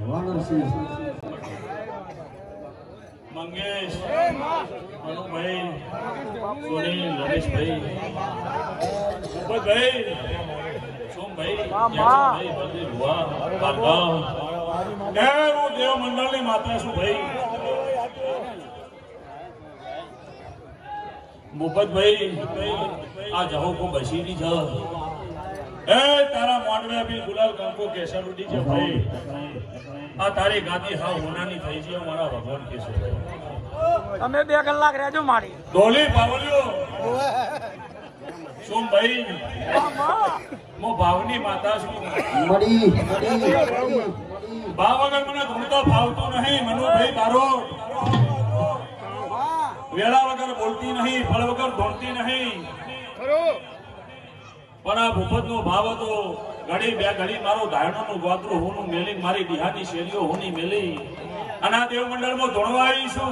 मंगेश मनु भाई सुनील रमेश भाई भूपत भाई सोम भाई भाई बलदेव हुआ भार्गव वो देव मंडल ની માતા શું ભાઈ ભૂપત ભાઈ આ જહો કો બસીની છે એ તારા મોડવે બી ગુલાલ કંકો કેસર ઉડી છે ભાઈ આ તારી ગાદી હા હોનાની થઈ છે મારા ભગવાન કે છે તમે 2 કલાક રહેજો મારી ડોલી પાવલિયો સોમ ભાઈ મો ભાવની માતા છું મડી ભાવ વગર મને ધૂણતો ભાવતો નહીં મનુ ભાઈ મારો વેળા વગર બોલતી નહીં ફળ વગર ધોણતી નહીં પણ આ ભૂપત નો ભાવ હતો ઘડી બે ઘડી મારો ધાયણો નું ગોતરું હું મેલી મારી બિહારની શેરીઓ હોની મેલી અને આ દેવ મંડળ માં ધોણવા આવી છું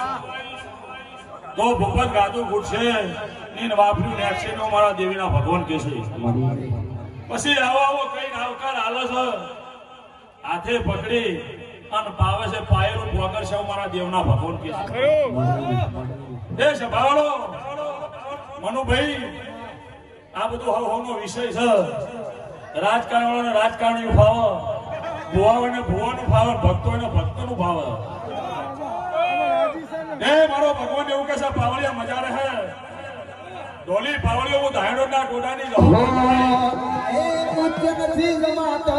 તો ભૂપત ગાતું ગુડશે નીન વાપર્યું નેક્ષે નો મારા દેવીના ભગવાન કે છે પછી આવો આવો કઈ આવકાર આલે છે હાથે પકડી અને પાવે છે પાયરું પોગર છે મારા દેવના ભગવાન કે છે એ સભાવાળો મનુભાઈ આ બધું હવનો વિષય છે રાજકારણ વાળાને રાજકારણી ભાવ ભુવાઓને ભુવાનું ભાવ ભક્તોને ભક્તોનું ભાવ એ મારો ભગવાન એવું કે છે પાવળિયા મજા રહે ડોલી પાવળિયો હું ધાયડો ના ગોડાની જાઉં એ ઉચ્ચ નથી જમાતો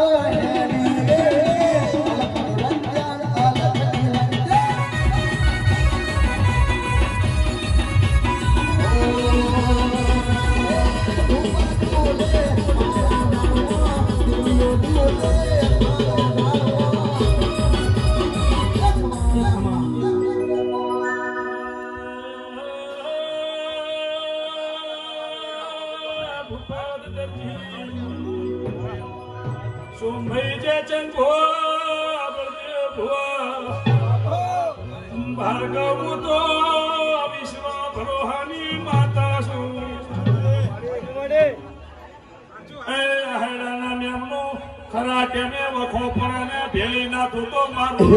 ભાર્ગવ તો વિશ્વ ભરોહાની માતા છું ખરા ટેમે વખો પડે ભેલી નાખું તો મારું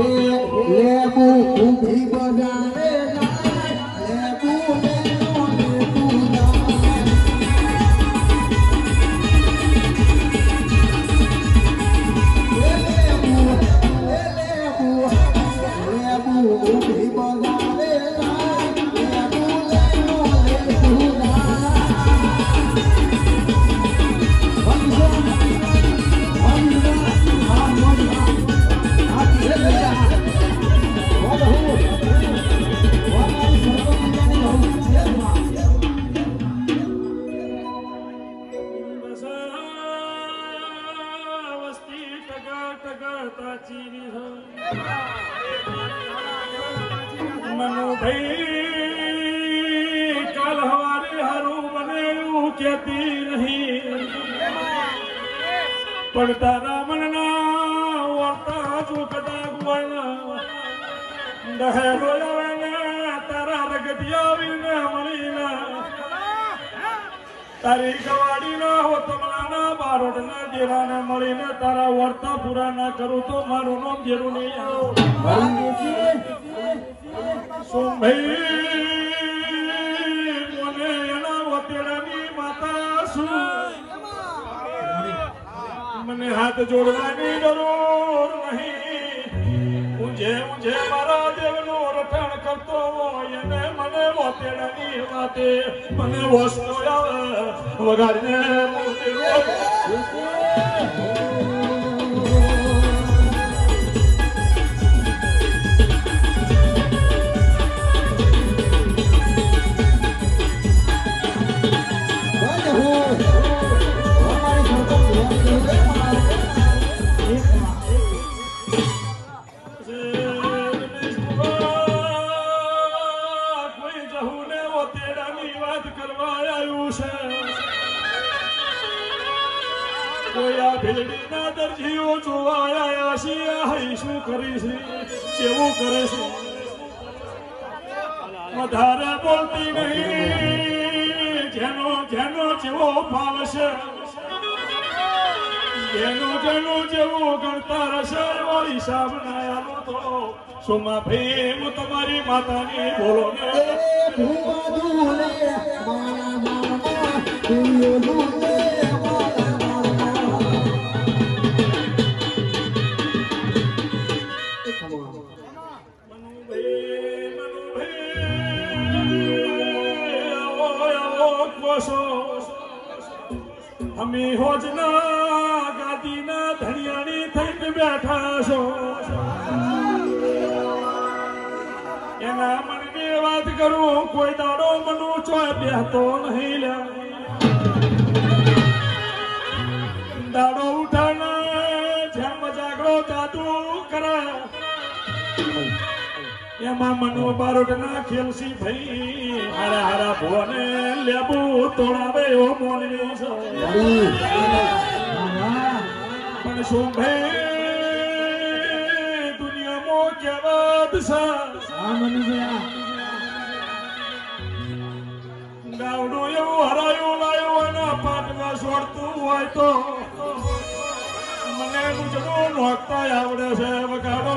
मनु भाई कल हमारे हरू बने कहती नहीं पर तारा मनना वर्ता चुकता गुआना दहे रोया तारा रगतिया विने मणिना तारी गवाड़ी ना हो तमलाना बारोड ना जेरा ने मळीने तारा वर्ता पूरा ना करूं तो मारू नाम जेरू नहीं आओ सोम भाई मोने एना वतेડાની માતા છું મને હાથ જોડવાની જરૂર નહીં મુજે મારા દેવનો રટણ કરતો હોય અને મને વતેડાની વાતે મને વસ્તો આવે વગાડને દરજીઓ જોવાયા છે શું કરી છે કેવું કરે છે વધારે બોલતી નહીં જેનો જેવો ભાવ છે જેનો જેવો ગણતા રહેશે એવો હિસાબ ના આલો તો સોમા ભાઈ હું તમારી માતાની બોલો ને અમે હોજના ગાદીના ધણિયાણી થઈને બેઠા છો એના મનની વાત કરું કોઈ દાડો મનું ચોય બેહતો નહીં લે દાડો ઉઠાના જેમ જાગડો જાદુ કરે એમાં મનો બારોટના ખેલસી ભાઈ હારા હારા ભોને લેબુ તોડાવે એવો મોનવી છે પણ શું ભાઈ દુનિયામાં કેવત છે ગાવડું એવું હરાયું લાયું અને પાટવા છોડતું હોય તો મને ગુજરું નોખતા આવડે છે વગાડો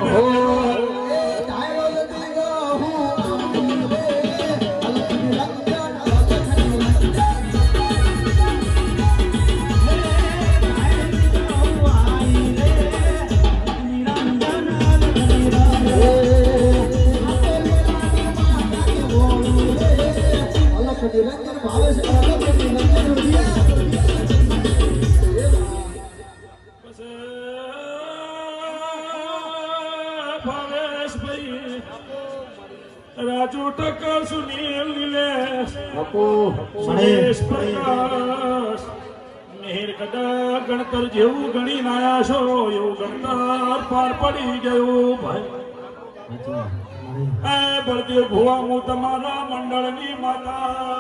રાજુ ટક્કર સુનીલ નિલેશ સુરેશ પ્રકાશ મિહિર કદા ગણતર જેવું ગણી નાયા છો એવું ગણતર પાર પડી ગયું ભાઈ બળદેવ ભુવા હું તમારા મંડળની માતા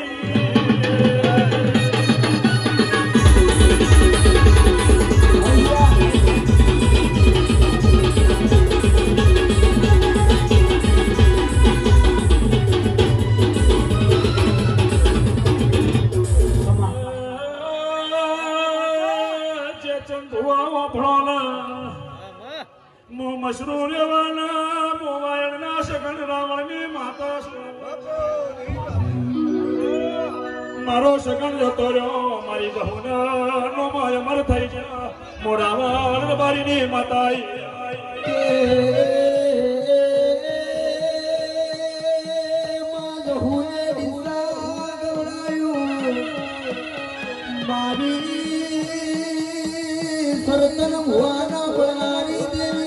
મશરૂર લેવાના મોબાઈલ ના સગન રાવણની માતા મારો સગન જતો રહ્યો મારી બહુનો અમર થઈ ગયા મોરાવળ બારીની માતા મારી સરતન ભુવાના બનારી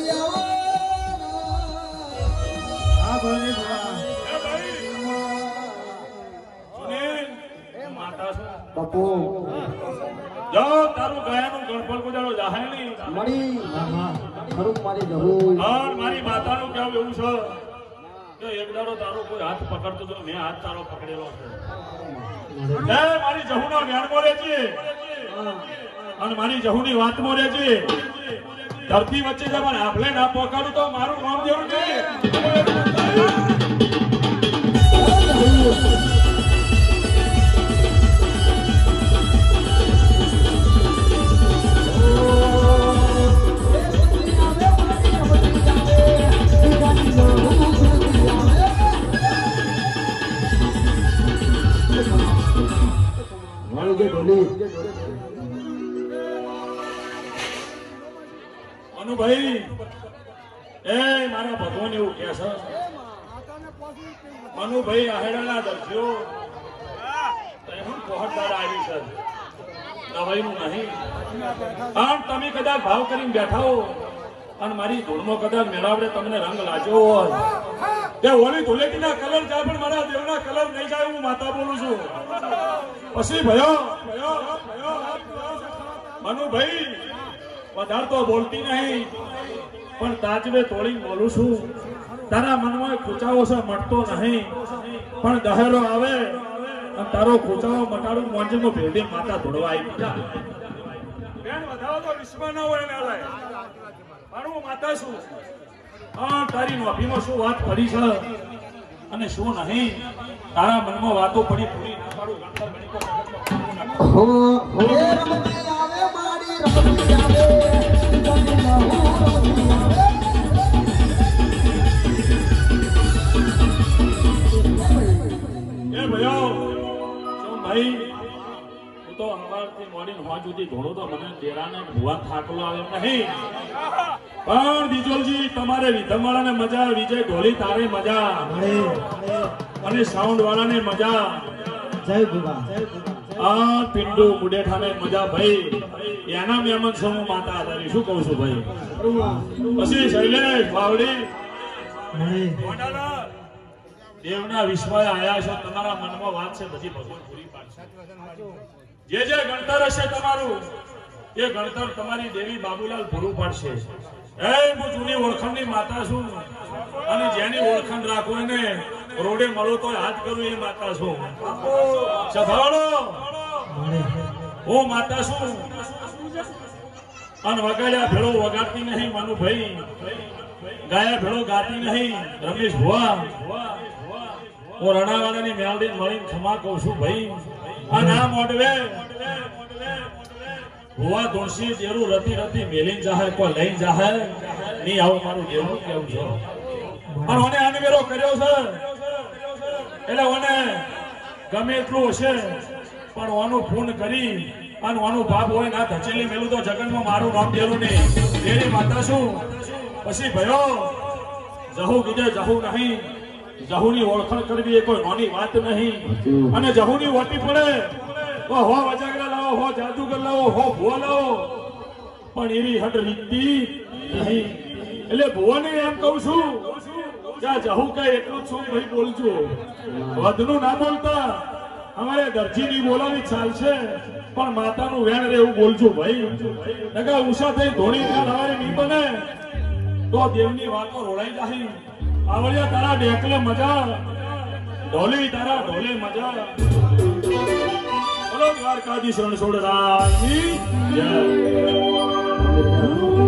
બાપુ જો તારું ગયાનું ગણપણ ગુજારો જાહે નહીં મળી ખરું મારી જવું અને મારી માતાનું કેવું એવું છે કે એક દાડો તારો કોઈ હાથ પકડતો તો મેં હાથ તારો પકડેલો છે મારી જહુના જ્ઞાનમાં રહેજે અને મારી જહુની વાતમાં રહેજે ધરતી વચ્ચે તમારે આભલે ના પકડું તો મારું નામ જેવું નહીં ભાઈ એ મારા ભગવાન એવું કે છે મનુભાઈ આહેડાના દર્શીઓ પહોંચદાર આવી છે નવાઈનું નહીં આમ તમે કદાચ ભાવ કરીને બેઠા હો અને મારી ધૂળમાં કદાચ મેળાવડે તમને રંગ લાગ્યો હોય કે હોળી ધૂળેટીના કલર જાય પણ મારા દેવના કલર નહીં જાય હું માતા બોલું છું પછી ભયો મનુભાઈ વધારે તો બોલતી નહીં પણ તાજવે તોડી બોલું છું તારા મનમાં ખૂચાવો છે મટતો નહીં પણ દહેરો આવે અને તારો ખૂચાવો મટાડું મોંજમાં ભેડી માતા ધોડવા આવી બેન વધાવો તો વિશ્વ ના હોય ને પણ હું માતા છું હા તારી નોકરીમાં શું વાત પડી છે અને શું નહીં તારા મનમાં વાતો પડી પૂરી ના પાડું ગણતર ગણિતો રમતી આવે મારી રમતી આવે હોવા સુધી ઘણો તો મને ડેરાને ભુવા થાકલો આવે એમ નહીં. પણ બીજોલજી તમારે વિધમવાળાને મજા, વિજય ઢોલી તારે મજા, અને સાઉન્ડ વાળાને મજા, જય ભુવા આ પિંડુ મુડેઠાને મજા. ભાઈ એના મેમન સમૂહ માતા આધારી શું કહું છું ભાઈ. પછી શૈલેષ બાવડી દેવના વિશ્વાય આયા છો, તમારા મનમાં વાત છે બધી ભગવાન પૂરી પાડશે. જે ગણતર હશે તમારું એ ગણતર તમારી દેવી બાબુલાલ પૂરું પાડશે. હું જૂની ઓળખાણની માતા છું, અને જેની ઓળખાણ રાખો એને રોડે મળો તો હાથ કરું એ માતા છું. સભાળો હું માતા છું, અને વગાડ્યા ભેળો વગાડતી નહીં મનુભાઈ, ગાયા ભેળો ગાતી નહીં રમેશ ભુવા. હું રણાવાળાની મેલડી મળીને ક્ષમા કહું છું ભાઈ. આ ના મોડવે ભુવા ધોણસી દેરું રતી રતી મેલીને જાહે કોઈ લઈને જાહે નહીં, આવું મારું દેવું કેવું છે. અને ઓને આનવેરો કર્યો છે એટલે ઓને ગમે એટલું હશે પણ ઓનું ફોન કરી અને ઓનું બાપ હોય ના ધચેલી મેલું તો જગનમાં મારું નામ દેરું નહીં. તેની માતા શું પછી ભયો જહુ કીધે જહુ નહીં. જહુની ઓળખાણ કરવી એ કોઈ નાની વાત નહીં. અને જહુની ઓટી પડે તો હો વજાગરા લાવો, હો જાદુગર લાવો, હો ભુવા લાવો, પણ એવી હટ રીતતી નહીં. એટલે ભુવાને એમ કહું છું કે જહુ કઈ એટલું જ શું ભાઈ બોલજો, વધનું ના બોલતા. અમારે દરજીની બોલાવી ચાલશે પણ માતાનું વેણ રે એવું બોલજો ભાઈ. નકા ઉષા થઈ ધોણી લાવે નહીં બને તો દેવની વાતો રોડાઈ જાય. આવળિયા તારા ડેકલે મજા, ઢોલી તારા ઢોલે મજા. બોલો દ્વારકાધીશ રણછોડ રાયની જય.